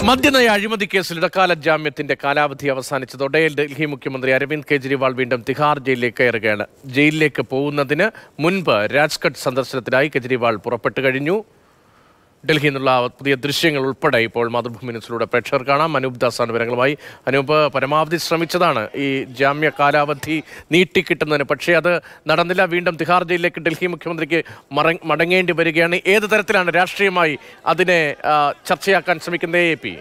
മദ്യനയ അഴിമതി കേസിൽ ഇടക്കാല ജാമ്യത്തിന്റെ കാലാവധി അവസാനിച്ചതോടെ ഡൽഹി മുഖ്യമന്ത്രി അരവിന്ദ് കെജ്രിവാൾ വീണ്ടും തിഹാർ ജയിലിലേക്ക് കയറുകയാണ്. ജയിലിലേക്ക് പോകുന്നതിന് മുൻപ് രാജ്ഘട്ട് സന്ദർശനത്തിനായി കെജ്രിവാൾ പുറപ്പെട്ടു കഴിഞ്ഞു. ഡൽഹിയിൽ നിന്നുള്ള പുതിയ ദൃശ്യങ്ങൾ ഉൾപ്പെടെ ഇപ്പോൾ മാതൃഭൂമി ന്യൂസിലൂടെ പ്രേക്ഷകർ കാണാം. അനൂപ് ദാസാണ് വിവരങ്ങളുമായി. അനൂപ്, പരമാവധി ശ്രമിച്ചതാണ് ഈ ജാമ്യ കാലാവധി നീട്ടിക്കിട്ടുന്നതിന്, പക്ഷേ അത് നടന്നില്ല. വീണ്ടും തിഹാർ ജയിലിലേക്ക് ഡൽഹി മുഖ്യമന്ത്രിക്ക് മടങ്ങേണ്ടി വരികയാണ്. ഏത് തരത്തിലാണ് രാഷ്ട്രീയമായി അതിനെ ചർച്ചയാക്കാൻ ശ്രമിക്കുന്നത് AP?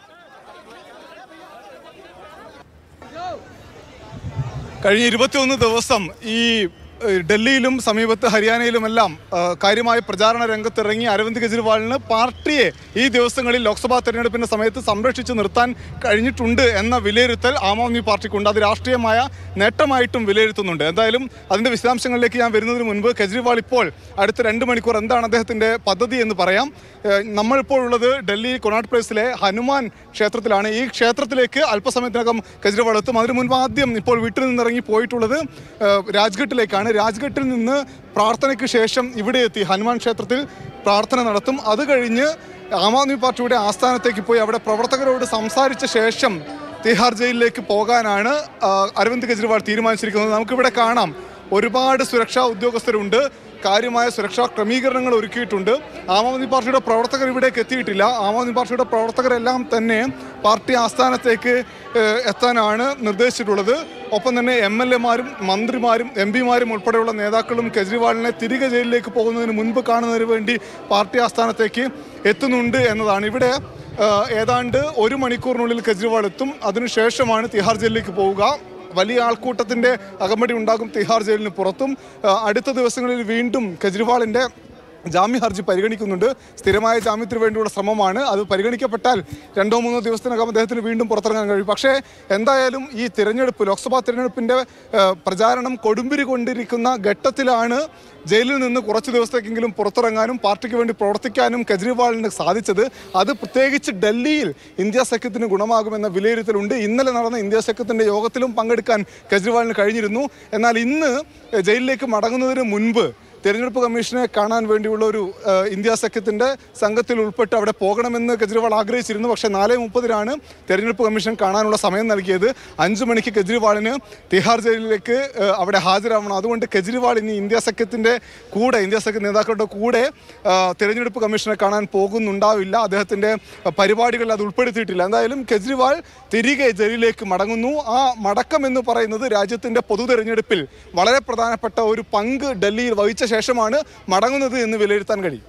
കഴിഞ്ഞ 21 ദിവസം ഈ ഡൽഹിയിലും സമീപത്ത് ഹരിയാനയിലുമെല്ലാം കാര്യമായ പ്രചാരണ രംഗത്തിറങ്ങി അരവിന്ദ് കെജ്രിവാളിന് പാർട്ടിയെ ഈ ദിവസങ്ങളിൽ ലോക്സഭാ തെരഞ്ഞെടുപ്പിന്റെ സമയത്ത് സംരക്ഷിച്ചു നിർത്താൻ കഴിഞ്ഞിട്ടുണ്ട് എന്ന വിലയിരുത്തൽ ആം ആദ്മി പാർട്ടിക്കുണ്ട്. അത് രാഷ്ട്രീയമായ നേട്ടമായിട്ടും വിലയിരുത്തുന്നുണ്ട്. എന്തായാലും അതിൻ്റെ വിശദാംശങ്ങളിലേക്ക് ഞാൻ വരുന്നതിന് മുൻപ് കെജ്രിവാൾ ഇപ്പോൾ അടുത്ത 2 മണിക്കൂർ എന്താണ് അദ്ദേഹത്തിൻ്റെ പദ്ധതി എന്ന് പറയാം. നമ്മളിപ്പോൾ ഉള്ളത് ഡൽഹി കൊണാട്ട് പ്ലേസിലെ ഹനുമാൻ ക്ഷേത്രത്തിലാണ്. ഈ ക്ഷേത്രത്തിലേക്ക് അല്പസമയത്തിനകം കെജ്രിവാൾ എത്തും. അതിനു മുൻപ് ആദ്യം ഇപ്പോൾ വീട്ടിൽ നിന്നിറങ്ങി പോയിട്ടുള്ളത് രാജ്ഘട്ടിലേക്കാണ്. രാജ്ഘട്ടിൽ നിന്ന് പ്രാർത്ഥനയ്ക്ക് ശേഷം ഇവിടെ എത്തി ഹനുമാൻ ക്ഷേത്രത്തിൽ പ്രാർത്ഥന നടത്തും. അത് കഴിഞ്ഞ് ആം ആദ്മി പാർട്ടിയുടെ ആസ്ഥാനത്തേക്ക് പോയി അവിടെ പ്രവർത്തകരോട് സംസാരിച്ച ശേഷം തിഹാർ ജയിലിലേക്ക് പോകാനാണ് അരവിന്ദ് കെജ്രിവാൾ തീരുമാനിച്ചിരിക്കുന്നത്. നമുക്കിവിടെ കാണാം, ഒരുപാട് സുരക്ഷാ ഉദ്യോഗസ്ഥരുണ്ട്, കാര്യമായ സുരക്ഷാ ക്രമീകരണങ്ങൾ ഒരുക്കിയിട്ടുണ്ട്. ആം ആദ്മി പാർട്ടിയുടെ പ്രവർത്തകർ ഇവിടേക്ക് എത്തിയിട്ടില്ല. ആം ആദ്മി പാർട്ടിയുടെ പ്രവർത്തകരെല്ലാം തന്നെ പാർട്ടി ആസ്ഥാനത്തേക്ക് എത്താനാണ് നിർദ്ദേശിച്ചിട്ടുള്ളത്. ഒപ്പം തന്നെ MLA-മാരും മന്ത്രിമാരും MP-മാരും ഉൾപ്പെടെയുള്ള നേതാക്കളും കെജ്രിവാളിനെ തിരികെ ജയിലിലേക്ക് പോകുന്നതിന് മുൻപ് കാണുന്നതിന് വേണ്ടി പാർട്ടി ആസ്ഥാനത്തേക്ക് എത്തുന്നുണ്ട് എന്നതാണ്. ഇവിടെ ഏതാണ്ട് 1 മണിക്കൂറിനുള്ളിൽ കെജ്രിവാൾ എത്തും. അതിനുശേഷമാണ് തിഹാർ ജയിലിലേക്ക് പോവുക. വലിയ ആൾക്കൂട്ടത്തിൻ്റെ അകമ്പടി ഉണ്ടാകും തിഹാർ ജയിലിന് പുറത്തും. അടുത്ത ദിവസങ്ങളിൽ വീണ്ടും കെജ്രിവാളിൻ്റെ ജാമ്യ ഹർജി പരിഗണിക്കുന്നുണ്ട്. സ്ഥിരമായ ജാമ്യത്തിന് വേണ്ടിയുള്ള ശ്രമമാണ്. അത് പരിഗണിക്കപ്പെട്ടാൽ 2-3 ദിവസത്തിനകം അദ്ദേഹത്തിന് വീണ്ടും പുറത്തിറങ്ങാൻ കഴിയും. പക്ഷേ എന്തായാലും ഈ തിരഞ്ഞെടുപ്പ്, ലോക്സഭാ തിരഞ്ഞെടുപ്പിൻ്റെ പ്രചാരണം കൊടുമ്പിരി കൊണ്ടിരിക്കുന്ന ഘട്ടത്തിലാണ് ജയിലിൽ നിന്ന് കുറച്ച് ദിവസത്തേക്കെങ്കിലും പുറത്തിറങ്ങാനും പാർട്ടിക്ക് വേണ്ടി പ്രവർത്തിക്കാനും കെജ്രിവാളിന് സാധിച്ചത്. അത് പ്രത്യേകിച്ച് ഡൽഹിയിൽ ഇന്ത്യ സഖ്യത്തിന് ഗുണമാകുമെന്ന വിലയിരുത്തലുണ്ട്. ഇന്നലെ നടന്ന ഇന്ത്യ സഖ്യത്തിൻ്റെ യോഗത്തിലും പങ്കെടുക്കാൻ കെജ്രിവാളിന് കഴിഞ്ഞിരുന്നു. എന്നാൽ ഇന്ന് ജയിലിലേക്ക് മടങ്ങുന്നതിന് മുൻപ് തെരഞ്ഞെടുപ്പ് കമ്മീഷനെ കാണാൻ വേണ്ടിയുള്ള ഒരു ഇന്ത്യ സഖ്യത്തിൻ്റെ സംഘത്തിൽ ഉൾപ്പെട്ട് അവിടെ പോകണമെന്ന് കെജ്രിവാൾ ആഗ്രഹിച്ചിരുന്നു. പക്ഷേ 4:30-നാണ് തെരഞ്ഞെടുപ്പ് കമ്മീഷൻ കാണാനുള്ള സമയം നൽകിയത്. 5 മണിക്ക് കെജ്രിവാളിന് തിഹാർ ജയിലിലേക്ക് അവിടെ ഹാജരാവണം. അതുകൊണ്ട് കെജ്രിവാൾ ഇനി ഇന്ത്യ സഖ്യത്തിൻ്റെ കൂടെ, ഇന്ത്യ സഖ്യ നേതാക്കളുടെ കൂടെ തെരഞ്ഞെടുപ്പ് കമ്മീഷനെ കാണാൻ പോകുന്നുണ്ടാവില്ല. അദ്ദേഹത്തിൻ്റെ പരിപാടികളിൽ അത് ഉൾപ്പെടുത്തിയിട്ടില്ല. എന്തായാലും കെജ്രിവാൾ തിരികെ ജയിലിലേക്ക് മടങ്ങുന്നു. ആ മടക്കം എന്ന് പറയുന്നത് രാജ്യത്തിൻ്റെ പൊതു തെരഞ്ഞെടുപ്പിൽ വളരെ പ്രധാനപ്പെട്ട ഒരു പങ്ക് ഡൽഹിയിൽ വഹിച്ച ശേഷമാണ് മടങ്ങുന്നത് എന്ന് വിലയിരുത്താൻ കഴിയും.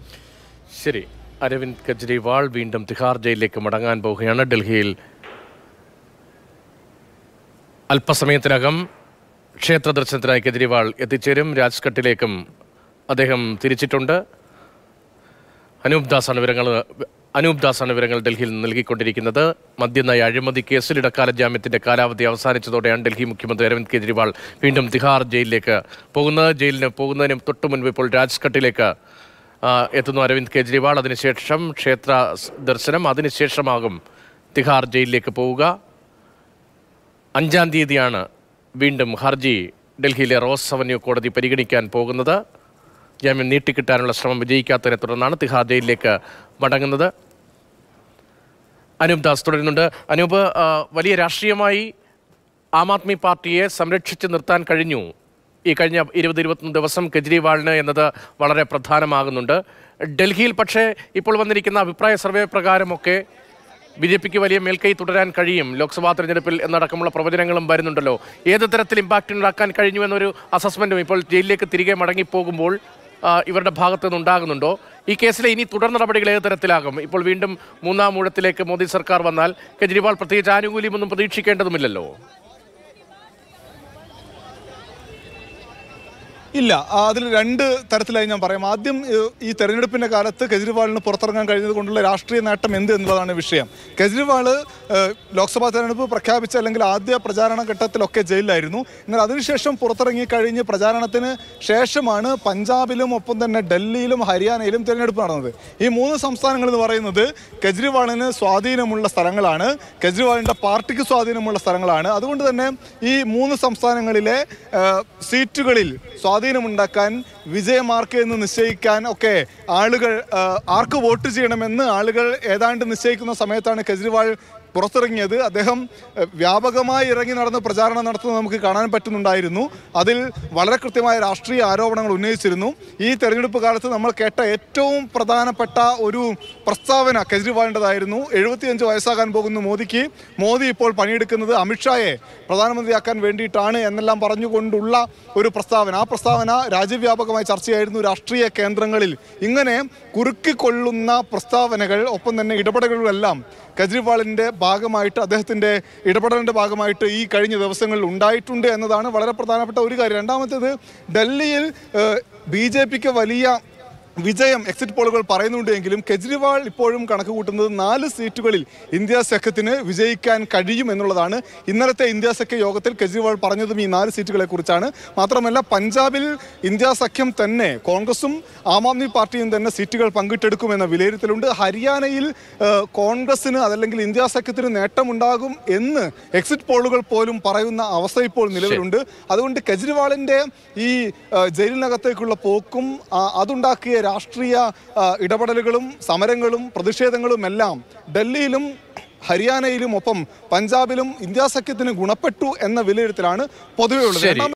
ശരി, അരവിന്ദ് കെജ്രിവാൾ വീണ്ടും തിഹാർ ജയിലിലേക്ക് മടങ്ങാൻ പോവുകയാണ്. ഡൽഹിയിൽ അല്പസമയത്തിനകം ക്ഷേത്ര ദർശനത്തിനായി കെജ്രിവാൾ എത്തിച്ചേരും. രാജ്ഘട്ടിലേക്കും അദ്ദേഹം തിരിച്ചിട്ടുണ്ട്. അനൂപ് ദാസാണ് വിവരങ്ങൾ ഡൽഹിയിൽ നൽകിക്കൊണ്ടിരിക്കുന്നത്. മദ്യനയ അഴിമതി കേസിൽ ഇടക്കാല ജാമ്യത്തിന്റെ കാലാവധി അവസാനിച്ചതോടെയാണ് ഡൽഹി മുഖ്യമന്ത്രി അരവിന്ദ് കെജ്രിവാൾ വീണ്ടും തിഹാർ ജയിലിലേക്ക് പോകുന്നത്. ജയിലിന് പോകുന്നതിന് തൊട്ടു മുൻപ് ഇപ്പോൾ രാജ്ഘട്ടിലേക്ക് എത്തുന്നു അരവിന്ദ് കെജ്രിവാൾ. അതിനുശേഷം ക്ഷേത്ര ദർശനം, അതിനുശേഷമാകും തിഹാർ ജയിലിലേക്ക് പോവുക. 5-ാം തീയതിയാണ് വീണ്ടും ഹർജി ഡൽഹിയിലെ റോസ് അവന്യൂ കോടതി പരിഗണിക്കാൻ പോകുന്നത്. ജാമ്യം നീട്ടിക്കിട്ടാനുള്ള ശ്രമം വിജയിക്കാത്തതിനെ തുടർന്നാണ് തിഹാർ ജയിലിലേക്ക് മടങ്ങുന്നത്. അനൂപ് ദാസ് തുടരുന്നുണ്ട്. അനൂപ്, വലിയ രാഷ്ട്രീയമായി ആം ആദ്മി പാർട്ടിയെ സംരക്ഷിച്ച് നിർത്താൻ കഴിഞ്ഞു ഈ കഴിഞ്ഞ 20-21 ദിവസം കെജ്രിവാളിന് എന്നത് വളരെ പ്രധാനമാകുന്നുണ്ട്. ഡൽഹിയിൽ പക്ഷേ ഇപ്പോൾ വന്നിരിക്കുന്ന അഭിപ്രായ സർവേ പ്രകാരമൊക്കെ BJPക്ക് വലിയ മേൽക്കൈ തുടരാൻ കഴിയും ലോക്സഭാ തെരഞ്ഞെടുപ്പിൽ എന്നടക്കമുള്ള പ്രവചനങ്ങളും വരുന്നുണ്ടല്ലോ. ഏത് തരത്തിൽ ഇമ്പാക്റ്റ് ഉണ്ടാക്കാൻ കഴിഞ്ഞു എന്നൊരു അസസ്മെൻറ്റും ഇപ്പോൾ ജയിലിലേക്ക് തിരികെ മടങ്ങിപ്പോകുമ്പോൾ ഇവരുടെ ഭാഗത്തു നിന്നുണ്ടാകുന്നുണ്ടോ? ഈ കേസിലെ ഇനി തുടർ നടപടികൾ ഏത് തരത്തിലാകും? ഇപ്പോൾ വീണ്ടും 3-ാം ഊഴത്തിലേക്ക് മോദി സർക്കാർ വന്നാൽ കെജ്രിവാൾ പ്രത്യേകിച്ച് ആനുകൂല്യമൊന്നും പ്രതീക്ഷിക്കേണ്ടതുമില്ലല്ലോ. ഇല്ല, അതിൽ 2 തരത്തിലായി ഞാൻ പറയാം. ആദ്യം ഈ തെരഞ്ഞെടുപ്പിൻ്റെ കാലത്ത് കെജ്രിവാളിന് പുറത്തിറങ്ങാൻ കഴിഞ്ഞത് കൊണ്ടുള്ള രാഷ്ട്രീയ നേട്ടം എന്ത് എന്നുള്ളതാണ് വിഷയം. കെജ്രിവാൾ ലോക്സഭാ തെരഞ്ഞെടുപ്പ് പ്രഖ്യാപിച്ച അല്ലെങ്കിൽ ആദ്യ പ്രചാരണ ഘട്ടത്തിലൊക്കെ ജയിലിലായിരുന്നു. എന്നാൽ അതിനുശേഷം പുറത്തിറങ്ങി കഴിഞ്ഞ് പ്രചാരണത്തിന് ശേഷമാണ് പഞ്ചാബിലും ഒപ്പം തന്നെ ഡൽഹിയിലും ഹരിയാനയിലും തിരഞ്ഞെടുപ്പ് നടന്നത്. ഈ 3 സംസ്ഥാനങ്ങൾ എന്ന് പറയുന്നത് കെജ്രിവാളിന് സ്വാധീനമുള്ള സ്ഥലങ്ങളാണ്, കെജ്രിവാളിൻ്റെ പാർട്ടിക്ക് സ്വാധീനമുള്ള സ്ഥലങ്ങളാണ്. അതുകൊണ്ട് തന്നെ ഈ 3 സംസ്ഥാനങ്ങളിലെ സീറ്റുകളിൽ സ്വാധീനമുണ്ടാക്കാൻ വിജയമാർക്ക് എന്ന് നിശ്ചയിക്കാൻ ഒക്കെ ആളുകൾ ആർക്ക് വോട്ട് ചെയ്യണമെന്ന് ആളുകൾ ഏതാണ്ട് നിശ്ചയിക്കുന്ന സമയത്താണ് കെജ്രിവാൾ പുറത്തിറങ്ങിയത്. അദ്ദേഹം വ്യാപകമായി ഇറങ്ങി നടന്ന് പ്രചാരണം നടത്തുന്നത് നമുക്ക് കാണാൻ പറ്റുന്നുണ്ടായിരുന്നു. അതിൽ വളരെ കൃത്യമായ രാഷ്ട്രീയ ആരോപണങ്ങൾ ഉന്നയിച്ചിരുന്നു. ഈ തെരഞ്ഞെടുപ്പ് കാലത്ത് നമ്മൾ കേട്ട ഏറ്റവും പ്രധാനപ്പെട്ട ഒരു പ്രസ്താവന കെജ്രിവാളിൻ്റെതായിരുന്നു. 75 വയസ്സാകാൻ പോകുന്ന മോദി ഇപ്പോൾ പണിയെടുക്കുന്നത് അമിത്ഷായെ പ്രധാനമന്ത്രിയാക്കാൻ വേണ്ടിയിട്ടാണ് എന്നെല്ലാം പറഞ്ഞുകൊണ്ടുള്ള ഒരു പ്രസ്താവന. ആ പ്രസ്താവന രാജ്യവ്യാപകമായി ചർച്ചയായിരുന്നു രാഷ്ട്രീയ കേന്ദ്രങ്ങളിൽ. ഇങ്ങനെ കുറുക്കിക്കൊള്ളുന്ന പ്രസ്താവനകൾ ഒപ്പം തന്നെ ഇടപെടലുകളെല്ലാം കെജ്രിവാളിൻ്റെ ഭാഗമായിട്ട് അദ്ദേഹത്തിൻ്റെ ഇടപെടലിൻ്റെ ഭാഗമായിട്ട് ഈ കഴിഞ്ഞ ദിവസങ്ങളിൽ ഉണ്ടായിട്ടുണ്ട് എന്നതാണ് വളരെ പ്രധാനപ്പെട്ട ഒരു കാര്യം. രണ്ടാമത്തേത്, ഡൽഹിയിൽ BJPക്ക് വലിയ വിജയം എക്സിറ്റ് പോളുകൾ പറയുന്നുണ്ടെങ്കിലും കെജ്രിവാൾ ഇപ്പോഴും കണക്ക് കൂട്ടുന്നത് 4 സീറ്റുകളിൽ ഇന്ത്യ സഖ്യത്തിന് വിജയിക്കാൻ കഴിയും എന്നുള്ളതാണ്. ഇന്നലത്തെ ഇന്ത്യ സഖ്യ യോഗത്തിൽ കെജ്രിവാൾ പറഞ്ഞതും ഈ 4 സീറ്റുകളെ കുറിച്ചാണ്. മാത്രമല്ല, പഞ്ചാബിൽ ഇന്ത്യ സഖ്യം തന്നെ കോൺഗ്രസും ആം ആദ്മി പാർട്ടിയും തന്നെ സീറ്റുകൾ പങ്കിട്ടെടുക്കുമെന്ന വിലയിരുത്തലുണ്ട്. ഹരിയാനയിൽ കോൺഗ്രസിന് അതല്ലെങ്കിൽ ഇന്ത്യ സഖ്യത്തിന് നേട്ടമുണ്ടാകും എന്ന് എക്സിറ്റ് പോളുകൾ പോലും പറയുന്ന അവസ്ഥ ഇപ്പോൾ നിലവിലുണ്ട്. അതുകൊണ്ട് കെജ്രിവാളിൻ്റെ ഈ ജയിലിനകത്തേക്കുള്ള പോക്കും അതുണ്ടാക്കിയ രാഷ്ട്രീയ ഇടപെടലുകളും സമരങ്ങളും പ്രതിഷേധങ്ങളും എല്ലാം ഡൽഹിയിലും ഹരിയാനയിലും ഒപ്പം പഞ്ചാബിലും ഇന്ത്യ സഖ്യത്തിന് ഗുണപ്പെട്ടു എന്ന വിലയിരുത്തലാണ് പൊതുവെ ഉള്ളത്.